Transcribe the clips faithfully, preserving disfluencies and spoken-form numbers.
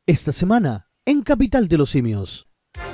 Esta semana, en Capital de los Simios.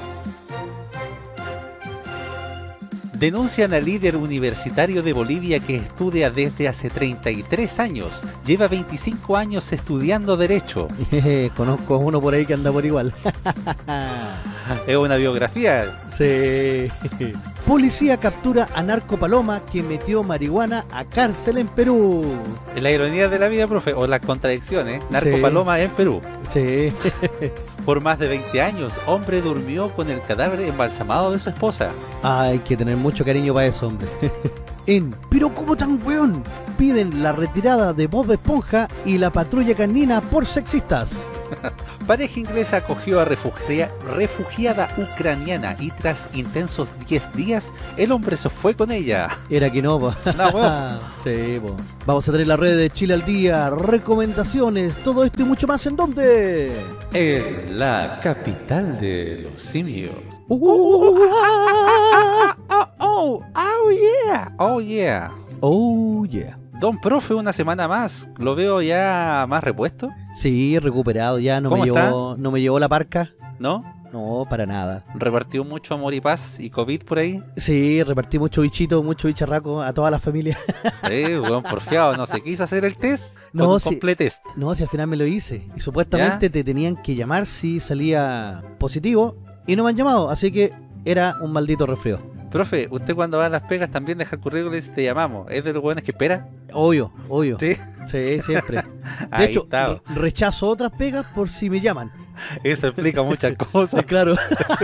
Denuncian al líder universitario de Bolivia que estudia desde hace treinta y tres años. Lleva veinticinco años estudiando Derecho. Conozco a uno por ahí que anda por igual. Es una biografía. Sí. Policía captura a narco paloma que metió marihuana a cárcel en Perú. La ironía de la vida, profe, o las contradicciones. Narco Sí. paloma en Perú. Sí. Por más de veinte años, hombre durmió con el cadáver embalsamado de su esposa. Hay que tener mucho cariño para eso, hombre. En Pero ¿cómo tan weón? Piden la retirada de Bob Esponja y la patrulla canina por sexistas. Pareja inglesa acogió a refugia- refugiada ucraniana y tras intensos diez días, el hombre se fue con ella. Era que no, po. No, weón. Sí, po. Vamos a tener la red de Chile al día, recomendaciones, todo esto y mucho más. ¿En dónde? En la capital de los simios. Uh, Ah, oh, oh, oh yeah, oh yeah. oh, yeah. Don Profe, una semana más, lo veo ya más repuesto, Sí, recuperado ya, no me ¿Cómo llevó, no me llevó la parca. ¿no? No, para nada. Repartió mucho amor y paz y COVID por ahí. Sí, repartí mucho bichito, mucho bicharraco a toda la familia. Eh, weón, porfiado, no se quiso hacer el test. No, con un sí. completo test. No, si al final me lo hice. Y supuestamente te tenían que llamar si salía positivo. Y no me han llamado, así que era un maldito resfrío. Profe, usted cuando va a las pegas también deja el currículum y dice te llamamos. ¿Es de los buenos que espera? Obvio, obvio. Sí. Sí, siempre. De Ahí hecho, está. re- rechazo otras pegas por si me llaman. Eso explica muchas cosas. Claro.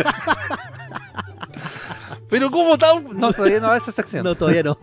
Pero ¿cómo tal? No, todavía no va a esa sección. No, todavía no.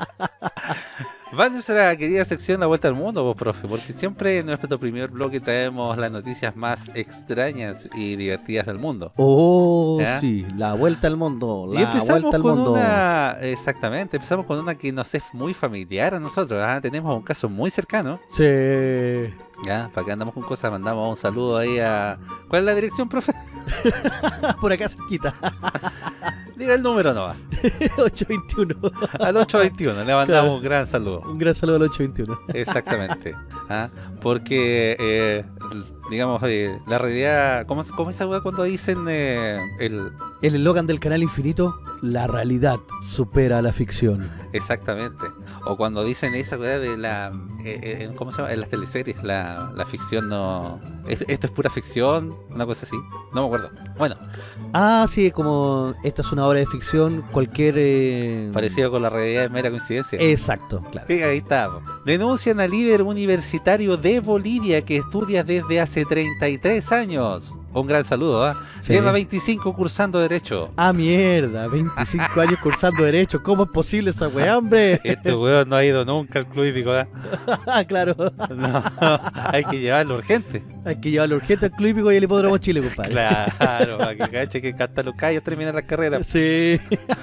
Va a nuestra querida sección La Vuelta al Mundo, vos, profe, porque siempre en nuestro primer bloque traemos las noticias más extrañas y divertidas del mundo. Oh, ¿Ya? sí, la vuelta al mundo. La Y empezamos vuelta al con mundo. una, exactamente, empezamos con una que nos es muy familiar a nosotros. ¿Ah? Tenemos un caso muy cercano. Sí. Ya, para que andamos con cosas, mandamos un saludo ahí a... ¿Cuál es la dirección, profe? Por acá cerquita. Diga el número, no va. ocho veintiuno. Al ocho veintiuno, le mandamos Claro. un gran saludo. Un gran saludo al ocho veintiuno. Exactamente. ¿Ah? Porque, eh, digamos, eh, la realidad... ¿Cómo, cómo es esa weá cuando dicen eh, el... El eslogan del canal Infinito, la realidad supera a la ficción. Exactamente. O cuando dicen esa weá de la... eh, eh, ¿Cómo se llama? En las teleseries, la, la ficción no... es- Esto es pura ficción, una cosa así. No me acuerdo. Bueno, Ah, sí, como esta es una obra de ficción, cualquier... eh, parecido con la realidad es mera coincidencia. Exacto, claro. Sí, ahí está. po. Denuncian al líder universitario de Bolivia que estudia desde hace treinta y tres años. Un gran saludo, ¿ah? Sí. Lleva veinticinco cursando Derecho. Ah, mierda, veinticinco años cursando Derecho. ¿Cómo es posible esa weá, hombre? Este weón no ha ido nunca al club hípico, ¿ah? Ah, claro. No, hay que llevarlo urgente. Hay que llevarlo urgente al Club Hípico y al Hipódromo Chile, compadre. Claro, para que cache que hasta los callos terminan la carrera. Sí.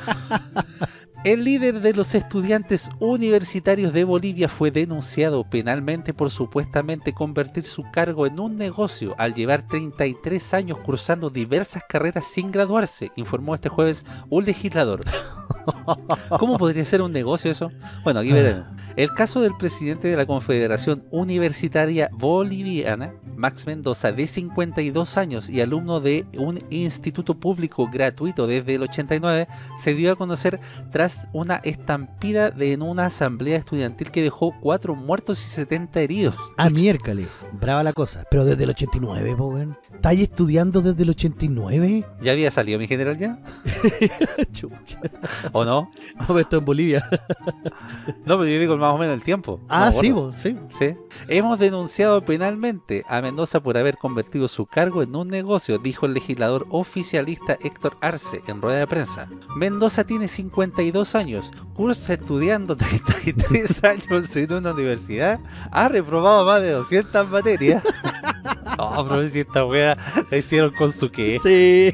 El líder de los estudiantes universitarios de Bolivia fue denunciado penalmente por supuestamente convertir su cargo en un negocio al llevar treinta y tres años cursando diversas carreras sin graduarse, informó este jueves un legislador. ¿Cómo podría ser un negocio eso? Bueno, aquí veremos. El caso del presidente de la Confederación Universitaria Boliviana, Max Mendoza, de cincuenta y dos años y alumno de un instituto público gratuito desde el ochenta y nueve, se dio a conocer tras una estampida de, en una asamblea estudiantil que dejó cuatro muertos y setenta heridos. Ah, miércoles. Brava la cosa. Pero desde el ochenta y nueve, po, weón. ¿Estás estudiando desde el ochenta y nueve? ¿Ya había salido mi general ya? Chucha. ¿O no? No, pero esto en Bolivia. No, pero yo digo más o menos el tiempo. Ah, No me sí, acuerdo. po, sí. ¿Sí? Hemos denunciado penalmente a Mendoza por haber convertido su cargo en un negocio, dijo el legislador oficialista Héctor Arce en rueda de prensa. Mendoza tiene cincuenta y dos años, cursa estudiando treinta y tres años en una universidad, ha reprobado más de doscientas materias. No, pero si esta wea la hicieron con su qué, Sí.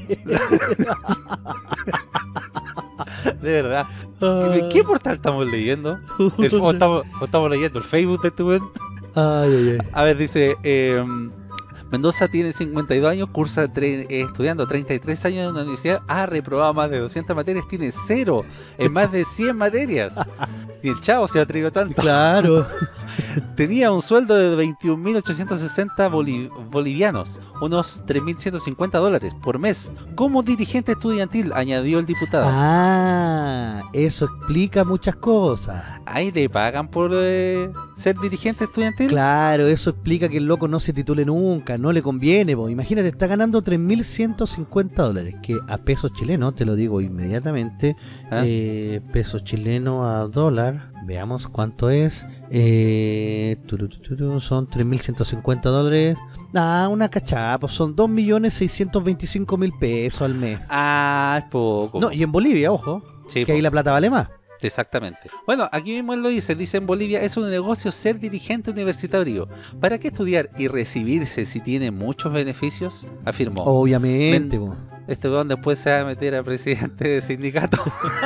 de verdad. ¿Qué, qué portal estamos leyendo? El- o, estamos, o estamos leyendo el Facebook de este weón. Ay, ay, ay. A ver, dice, eh, Mendoza tiene cincuenta y dos años, cursa tre- eh, estudiando treinta y tres años en una universidad, ha reprobado más de doscientas materias, tiene cero en más de cien materias. Y el chavo se ha traído tanto. Claro. Tenía un sueldo de veintiún mil ochocientos sesenta boliv bolivianos, unos tres mil ciento cincuenta dólares por mes, como dirigente estudiantil, añadió el diputado. Ah, eso explica muchas cosas. ¿Ahí le pagan por eh, ser dirigente estudiantil? Claro, eso explica que el loco no se titule nunca, no le conviene, po. Imagínate, está ganando tres mil ciento cincuenta dólares, que a pesos chilenos, te lo digo inmediatamente, ¿Ah? eh, peso chileno a dólar, veamos cuánto es, eh, turu, turu, turu, son tres mil ciento cincuenta dólares, ah, una cachapa, pues son dos millones seiscientos veinticinco mil pesos al mes. Ah, es poco. No, y en Bolivia, ojo, Sí, que po. ahí la plata vale más. Exactamente. Bueno, aquí mismo él lo dice, dice en Bolivia es un negocio ser dirigente universitario. ¿Para qué estudiar y recibirse si tiene muchos beneficios? Afirmó. Obviamente, Men- po. Este weón después se va a meter a presidente de sindicato.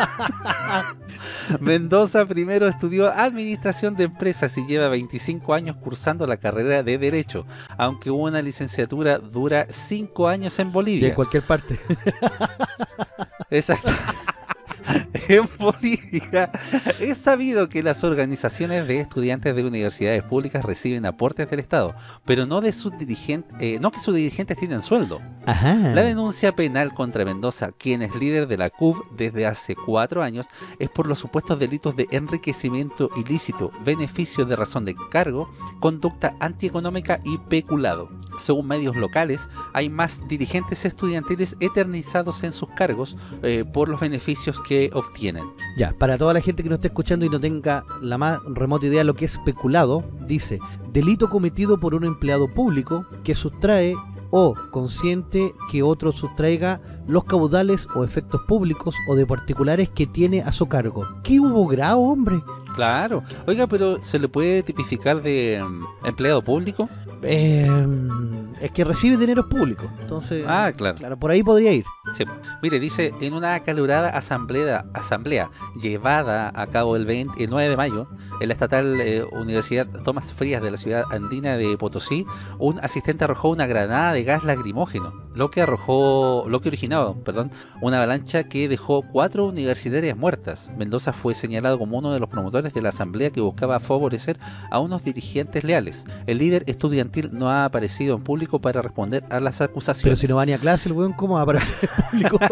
Mendoza primero estudió administración de empresas y lleva veinticinco años cursando la carrera de Derecho, aunque una licenciatura dura cinco años en Y Bolivia. en cualquier parte. Exacto. En Bolivia es sabido que las organizaciones de estudiantes de universidades públicas reciben aportes del Estado, pero no de sus dirigentes, eh, no que sus dirigentes tienen sueldo. Ajá. La denuncia penal contra Mendoza, quien es líder de la C U B desde hace cuatro años, es por los supuestos delitos de enriquecimiento ilícito, beneficio de razón de cargo, conducta antieconómica y peculado. Según medios locales, hay más dirigentes estudiantiles eternizados en sus cargos eh, por los beneficios que obtienen. Ya, para toda la gente que no esté escuchando y no tenga la más remota idea de lo que es peculado, dice, delito cometido por un empleado público que sustrae o consciente que otro sustraiga los caudales o efectos públicos o de particulares que tiene a su cargo. ¿Qué hubo grado, hombre? Claro. Oiga, pero ¿se le puede tipificar de um, empleado público? Eh, es que recibe dinero público, entonces, Ah, claro. claro, por ahí podría ir. Sí. Mire, dice, en una acalorada asamblea, asamblea llevada a cabo el, veinte, el nueve de mayo en la estatal eh, Universidad Tomás Frías de la ciudad andina de Potosí, un asistente arrojó una granada de gas lacrimógeno, lo que arrojó, lo que originó, perdón, una avalancha que dejó cuatro universitarias muertas. Mendoza fue señalado como uno de los promotores de la asamblea que buscaba favorecer a unos dirigentes leales. El líder estudiantil no ha aparecido en público para responder a las acusaciones. Pero si no va ni a clase el weón, ¿cómo va a aparecer en público?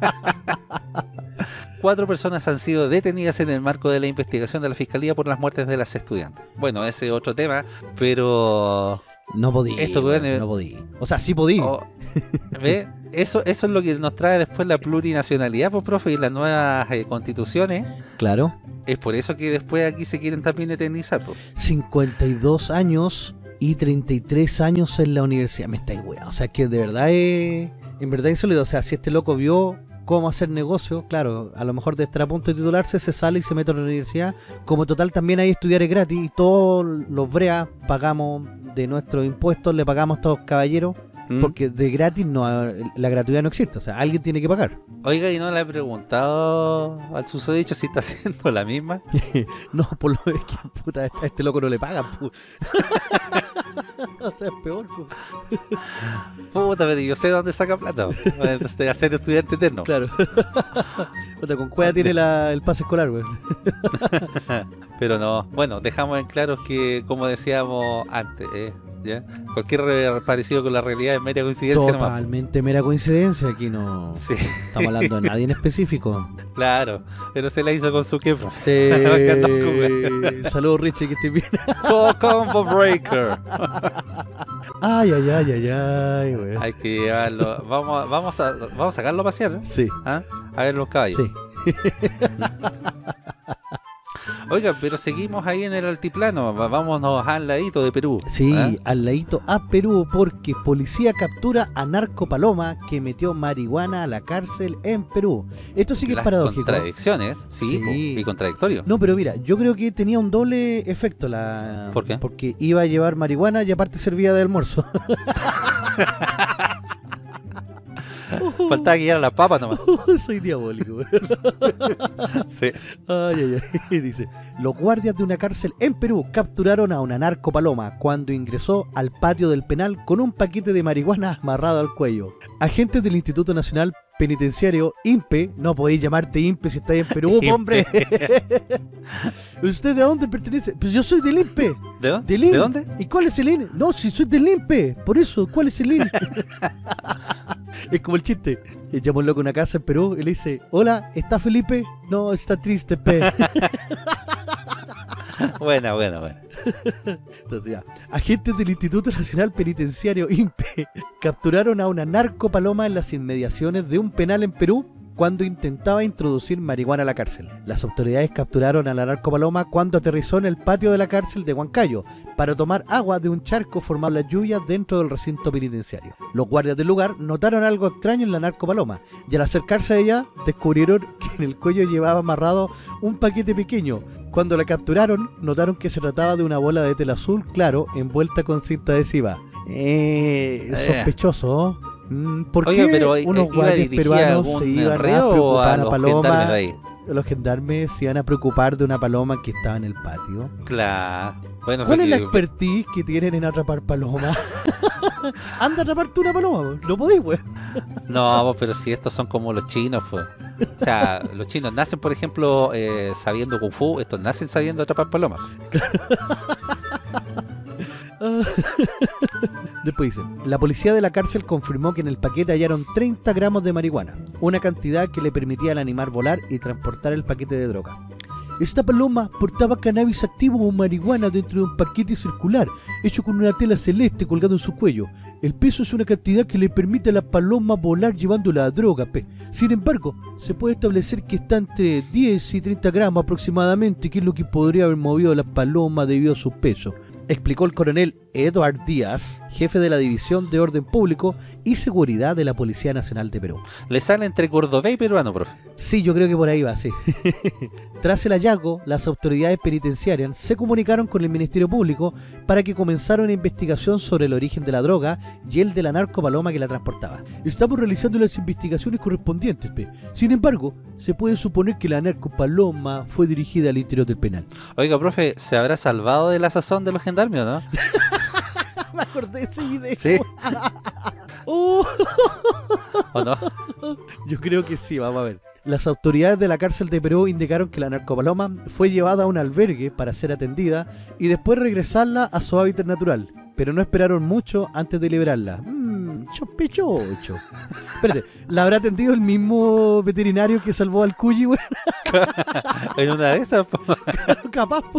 Cuatro personas han sido detenidas en el marco de la investigación de la Fiscalía por las muertes de las estudiantes. Bueno, ese es otro tema, pero... No podía, Esto, weón, weón, no podía. O sea, sí podía. Oh, ¿ve? Eso, eso es lo que nos trae después la plurinacionalidad, pues, profe, y las nuevas eh, constituciones. Claro. Es por eso que después aquí se quieren también eternizar, pues. cincuenta y dos años y treinta y tres años en la universidad. Me estáis weón. O sea, que de verdad es... En verdad es insólito. O sea, si este loco vio cómo hacer negocio, claro, a lo mejor de estar a punto de titularse, se sale y se mete a la universidad. Como total también hay estudiar gratis y todos los breas pagamos de nuestros impuestos, le pagamos a todos caballeros, ¿Mm? porque de gratis no, la gratuidad no existe, o sea, alguien tiene que pagar. Oiga, ¿y no le he preguntado al susodicho si está haciendo la misma? No, por lo es que puta, a este loco no le pagan, pu. O sea, es peor, pu. Puta, pero yo sé dónde saca plata. Entonces, de hacer estudiante eterno. Claro. Puta, con cueva tiene la, el pase escolar, güey. Pero no, bueno, dejamos en claro que, como decíamos antes, eh, ¿ya? Cualquier re- parecido con la realidad es mera coincidencia nomás. Totalmente mera coincidencia, aquí no Sí, estamos hablando de nadie en específico. claro, pero se la hizo con su quefro. Sí. Bacán, Saludos, Richie, que estés bien. Co- Combo Breaker. Ay, ay, ay, ay, ay, güey. Hay que llevarlo. Vamos, a- vamos, a, vamos a sacarlo a pasear, ¿eh? Sí, ¿Ah? A ver los caballos. sí. Oiga, pero seguimos ahí en el altiplano. Va- Vámonos al ladito de Perú. Sí, ¿Ah? al ladito a Perú, porque policía captura a Narco Paloma que metió marihuana a la cárcel en Perú. Esto sí que es Las paradójico. contradicciones, sí, Sí. po, y contradictorio. No, pero mira, yo creo que tenía un doble efecto la... ¿Por qué? Porque iba a llevar marihuana y aparte servía de almuerzo. Faltaba que llegar a las papas nomás. Soy diabólico. Sí. Ay, ay, ay. Dice, los guardias de una cárcel en Perú capturaron a una narco paloma cuando ingresó al patio del penal con un paquete de marihuana amarrado al cuello. Agentes del Instituto Nacional penitenciario INPE. No podéis llamarte INPE si estáis en Perú, hombre. ¿Usted de dónde pertenece? Pues yo soy del INPE. ¿De dónde? ¿Del I N? ¿De dónde? ¿Y cuál es el I N? No, si soy del INPE. Por eso, ¿cuál es el I N? Es como el chiste. Eh, Llama un loco a una casa en Perú y le dice: hola, ¿está Felipe? No, está triste, pe. Buena, buena, buena. Entonces, ya. Agentes del Instituto Nacional Penitenciario INPE capturaron a una narcopaloma en las inmediaciones de un penal en Perú cuando intentaba introducir marihuana a la cárcel. Las autoridades capturaron a la narcopaloma cuando aterrizó en el patio de la cárcel de Huancayo para tomar agua de un charco formado en las lluvias dentro del recinto penitenciario. Los guardias del lugar notaron algo extraño en la narcopaloma y al acercarse a ella descubrieron que en el cuello llevaba amarrado un paquete pequeño. Cuando la capturaron, notaron que se trataba de una bola de tela azul claro envuelta con cinta adhesiva. Eh, sospechoso, ¿no? ¿Por Oiga, qué pero, unos ¿iba guardias dirigida a peruanos algún se iban a reo o preocupar a a los Paloma? gendarmes de ahí? Los gendarmes se iban a preocupar de una paloma que estaba en el patio. Claro. Bueno, ¿Cuál es la porque- expertise que tienen en atrapar palomas? Anda a atraparte una paloma, no podéis, güey. No, pues, pero si estos son como los chinos, pues. O sea, los chinos nacen, por ejemplo, eh, sabiendo Kung Fu, estos nacen sabiendo atrapar palomas. Después dice: la policía de la cárcel confirmó que en el paquete hallaron treinta gramos de marihuana, una cantidad que le permitía al animal volar y transportar el paquete de droga. Esta paloma portaba cannabis activo o marihuana dentro de un paquete circular, hecho con una tela celeste colgada en su cuello. El peso es una cantidad que le permite a la paloma volar llevando la droga, pe. Sin embargo, se puede establecer que está entre diez y treinta gramos aproximadamente, que es lo que podría haber movido la paloma debido a su peso, explicó el coronel Eduard Díaz, jefe de la División de Orden Público y Seguridad de la Policía Nacional de Perú. Le sale entre cordobés y peruano, profe. Sí, yo creo que por ahí va, sí. Tras el hallazgo, las autoridades penitenciarias se comunicaron con el Ministerio Público para que comenzara una investigación sobre el origen de la droga y el de la narcopaloma que la transportaba. Estamos realizando las investigaciones correspondientes, pe. Sin embargo, se puede suponer que la narcopaloma fue dirigida al interior del penal. Oiga, profe, ¿se habrá salvado de la sazón de los gendarmes o no? Me acordé de ese video. Sí. Oh. ¿O no? Yo creo que sí, vamos a ver. Las autoridades de la cárcel de Perú indicaron que la narcopaloma fue llevada a un albergue para ser atendida y después regresarla a su hábitat natural, pero no esperaron mucho antes de liberarla. Mmm, sospechoso. Espérate, ¿la habrá atendido el mismo veterinario que salvó al Cuyi, güey? En una de esas, po. Capaz. po.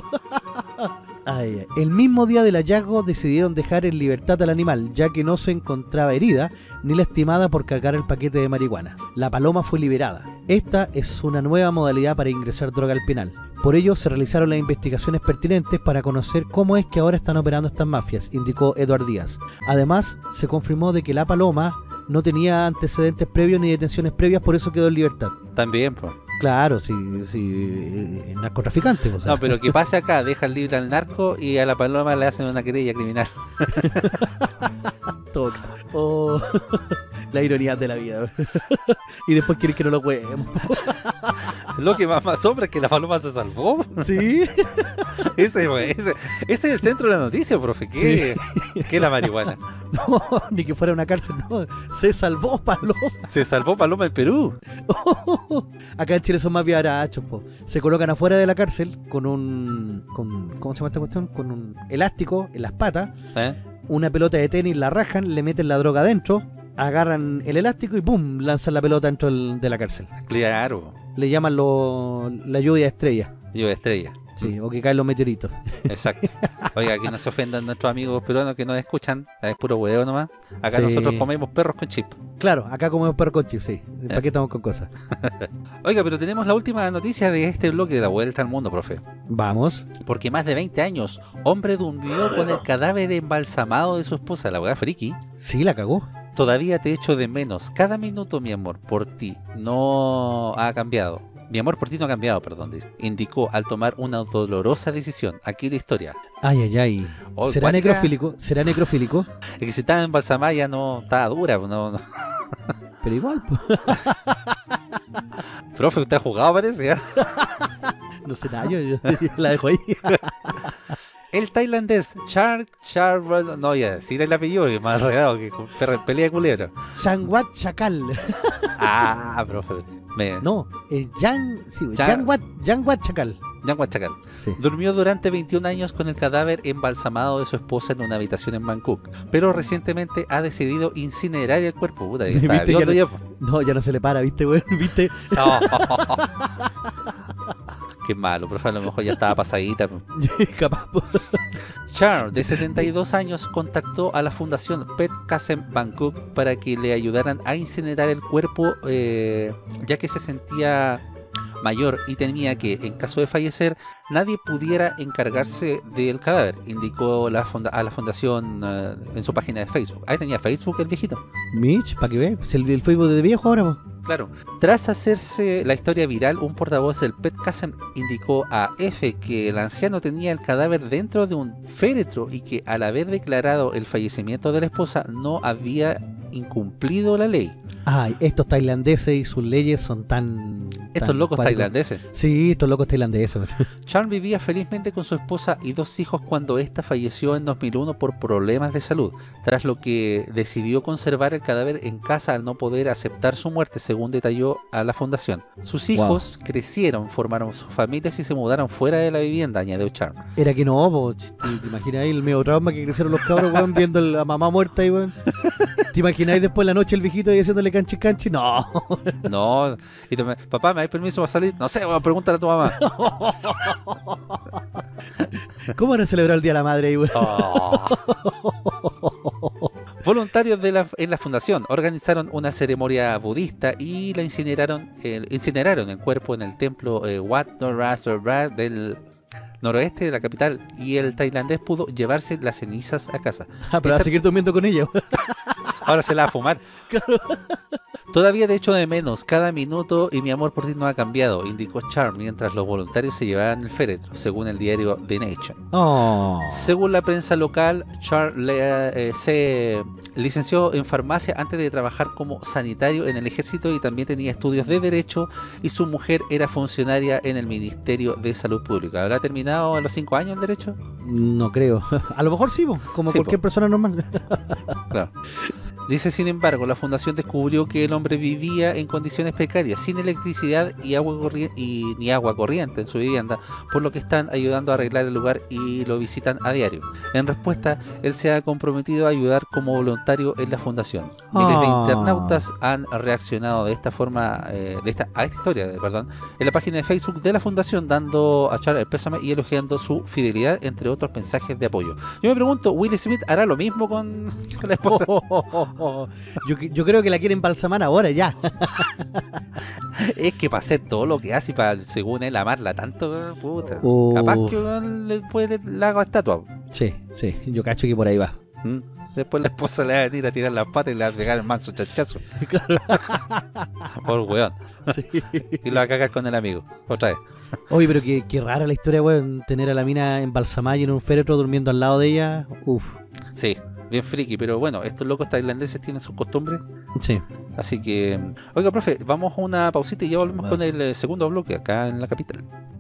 Ay, ay. El mismo día del hallazgo decidieron dejar en libertad al animal, ya que no se encontraba herida ni lastimada por cargar el paquete de marihuana. La paloma fue liberada. Esta es una nueva modalidad para ingresar droga al penal. Por ello se realizaron las investigaciones pertinentes para conocer cómo es que ahora están operando estas mafias, indicó Eduard Díaz. Además, se confirmó de que la paloma no tenía antecedentes previos ni detenciones previas, por eso quedó en libertad. También, pues. Claro, sí, sí, eh, narcotraficante. O sea. No, pero ¿qué pasa acá? Dejan libre al narco y a la paloma le hacen una querella criminal. Todo caso. Oh, la ironía de la vida. Y después quieren que no lo juguemos. Lo que más me asombra es que la paloma se salvó. Sí. Ese, ese, ese es el centro de la noticia, profe. ¿Qué, sí. ¿Qué es la marihuana? No, ni que fuera una cárcel, no. Se salvó Paloma. Se salvó Paloma en Perú. Acá en Chile son más viarachos, po. Se colocan afuera de la cárcel con un... Con, ¿cómo se llama esta cuestión? Con un elástico en las patas. ¿Eh? Una pelota de tenis, la rajan, le meten la droga adentro, agarran el elástico y ¡pum! Lanzan la pelota dentro del, de la cárcel. Claro. Le llaman lo, la lluvia de estrellas. Lluvia de estrellas. Sí, o que caen los meteoritos. Exacto. Oiga, que no se ofendan nuestros amigos peruanos que nos escuchan. Es puro huevo nomás. Acá sí. Nosotros comemos perros con chip. Claro, acá comemos perros con chip, sí. ¿Para qué estamos con cosas? Oiga, pero tenemos la última noticia de este bloque de la vuelta al mundo, profe. Vamos. Porque más de veinte años, hombre durmió con el cadáver embalsamado de su esposa, la abogada friki. Sí, la cagó. Todavía te echo de menos. Cada minuto, mi amor, por ti no ha cambiado. Mi amor por ti no ha cambiado, perdón, dice. Indicó al tomar una dolorosa decisión. Aquí la historia. Ay, ay, ay. Oh, ¿Será cuática. necrofílico? ¿Será necrofílico? Es que si estaba embalsamada ya no estaba dura. No, no. Pero igual, po. Profe, usted ha jugado, parece, ¿ya? No sé nada, yo, yo la dejo ahí. El tailandés Char Char... No, ya, decir el apellido, que es más enredado que con perra- pelea de culebra. Changwat Chacal. Ah, profe. Me... No, es Yang, sí, Chan- Yangwat, Yangwat Chacal. Yang Huachacal. Sí. Durmió durante veintiún años con el cadáver embalsamado de su esposa en una habitación en Bangkok, pero recientemente ha decidido incinerar el cuerpo. Puta, ya está ¿Viste? Ya hediondo no- ya, po. No, ya no se le para, ¿viste, weón? ¿Viste? No. Qué malo, profe, a lo mejor ya estaba pasadita, po. Capaz. po. Char, de setenta y dos años, contactó a la fundación Pet Kasem Bangkok para que le ayudaran a incinerar el cuerpo, eh, ya que se sentía mayor y temía que, en caso de fallecer, nadie pudiera encargarse del cadáver, indicó la fonda- a la fundación eh, en su página de Facebook. Ahí tenía Facebook el viejito. Mitch, para que ve, el, el Facebook de viejo ahora, po. Claro. Tras hacerse la historia viral, un portavoz del Pet Kasem indicó a F que el anciano tenía el cadáver dentro de un féretro y que, al haber declarado el fallecimiento de la esposa, no había incumplido la ley. Ay, estos tailandeses y sus leyes son tan... Estos tan locos cuáticos. tailandeses. Sí, estos locos tailandeses. weón. Charm vivía felizmente con su esposa y dos hijos cuando ésta falleció en dos mil uno por problemas de salud, tras lo que decidió conservar el cadáver en casa al no poder aceptar su muerte, según detalló a la fundación. Sus hijos crecieron, formaron sus familias y se mudaron fuera de la vivienda, añadió Charm. Era que no, po. ch- ¿Te, te imaginas ahí el medio trauma que crecieron los cabros, weón, viendo a la mamá muerta ahí, weón? ¿Te imagináis después la noche el viejito ahí haciéndole canchi canchi? No. No, y tú me- papá, ¿me das permiso para salir? No sé, bueno, pregúntale a tu mamá. ¿Cómo van a celebrar el Día de la Madre ahí, weón? Oh. Voluntarios de la, en la fundación organizaron una ceremonia budista y la incineraron, eh, incineraron el cuerpo en el templo eh, Wat Norasora del noroeste de la capital, y el tailandés pudo llevarse las cenizas a casa. Ah, pero va a Esta- seguir durmiendo con ella, weón. Ahora se la va a fumar. Todavía te echo de menos cada minuto y mi amor por ti no ha cambiado, indicó Charm mientras los voluntarios se llevaban el féretro, según el diario The Nation. Oh. Según la prensa local, Charles le- eh, se licenció en farmacia antes de trabajar como sanitario en el ejército y también tenía estudios de derecho, y su mujer era funcionaria en el Ministerio de Salud Pública. ¿Habrá terminado a los cinco años el derecho? No creo. A lo mejor sí, po, como Sí, cualquier po. persona normal. Claro. Dice, sin embargo, la fundación descubrió que el hombre vivía en condiciones precarias, sin electricidad y agua corri- y ni agua corriente en su vivienda, por lo que están ayudando a arreglar el lugar y lo visitan a diario. En respuesta, él se ha comprometido a ayudar como voluntario en la fundación. Miles de Ah. internautas han reaccionado de esta forma, eh, de esta, a esta historia, eh, perdón, en la página de Facebook de la fundación, dando a Charles el pésame y elogiando su fidelidad, entre otros mensajes de apoyo. Yo me pregunto, ¿Will Smith hará lo mismo con, con la esposa? Yo, yo creo que la quieren balsamar ahora ya. Es que para hacer todo lo que hace y para, según él, amarla tanto, puta. Oh. Capaz que weón, le puede le haga estatua. Sí, sí, yo cacho que por ahí va. ¿Mm? Después la esposa le va a venir a tirar las patas y le va a pegar el manso chachazo. Por weón. Sí. Y lo va a cagar con el amigo. Otra vez. Oye, pero qué, qué rara la historia, weón. Tener a la mina embalsamada y en un féretro durmiendo al lado de ella. Uf. Sí, bien friki, pero bueno, estos locos tailandeses tienen sus costumbres. Sí. Así que, oiga, profe, vamos a una pausita y ya volvemos Vale. con el eh, segundo bloque acá en la capital.